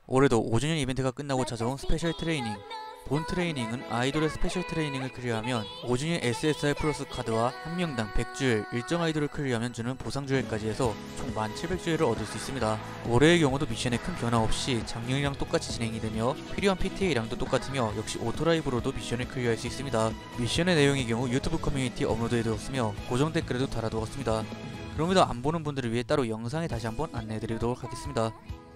올해도 5주년 이벤트가 끝나고 찾아온 스페셜 트레이닝. 본 트레이닝은 아이돌의 스페셜 트레이닝을 클리어하면 5주년 SSR 플러스 카드와 한 명당 100주엘, 일정 아이돌을 클리어하면 주는 보상주엘까지 해서 총 1700주엘을 얻을 수 있습니다. 올해의 경우도 미션에 큰 변화 없이 작년이랑 똑같이 진행이 되며 필요한 PTA량도 똑같으며 역시 오토라이브로도 미션을 클리어할 수 있습니다. 미션의 내용의 경우 유튜브 커뮤니티 업로드해두었으며 고정 댓글에도 달아두었습니다. 그럼에도 안 보는 분들을 위해 따로 영상에 다시 한번 안내해드리도록 하겠습니다.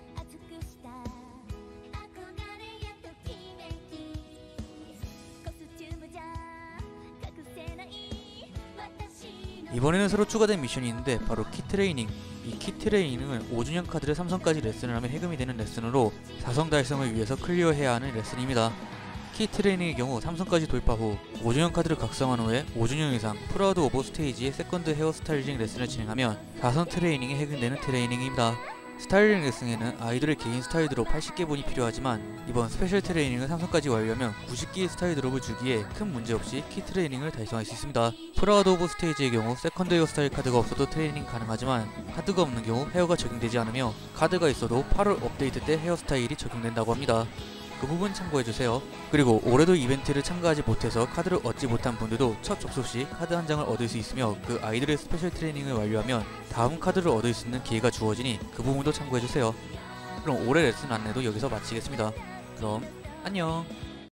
이번에는 새로 추가된 미션이 있는데 바로 키트레이닝. 이 키트레이닝은 5주년 카드를 3성까지 레슨을 하면 해금이 되는 레슨으로 4성 달성을 위해서 클리어해야 하는 레슨입니다. 키트레이닝의 경우 3성까지 돌파 후 5주년 카드를 각성한 후에 5주년 이상 프라우드 오브 스테이지의 세컨드 헤어스타일링 레슨을 진행하면 4성 트레이닝에 해금되는 트레이닝입니다. 스타일링 레슨에는 아이돌의 개인 스타일 드롭 80개 분이 필요하지만 이번 스페셜 트레이닝은 3성까지 완료하면 90개의 스타일 드롭을 주기에 큰 문제 없이 키 트레이닝을 달성할 수 있습니다. 프라우드 오브 스테이지의 경우 세컨드 헤어 스타일 카드가 없어도 트레이닝 가능하지만 카드가 없는 경우 헤어가 적용되지 않으며 카드가 있어도 8월 업데이트 때 헤어스타일이 적용된다고 합니다. 그 부분 참고해주세요. 그리고 올해도 이벤트를 참가하지 못해서 카드를 얻지 못한 분들도 첫 접속 시 카드 한 장을 얻을 수 있으며 그 아이들의 스페셜 트레이닝을 완료하면 다음 카드를 얻을 수 있는 기회가 주어지니 그 부분도 참고해주세요. 그럼 올해 레슨 안내도 여기서 마치겠습니다. 그럼 안녕.